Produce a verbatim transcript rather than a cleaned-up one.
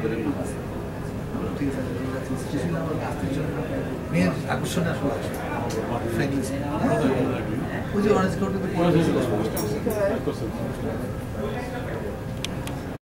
ঠিক আছে মেয়ের আকর্ষণে আসলে ওই যে অরেঞ্জ কাউন্টার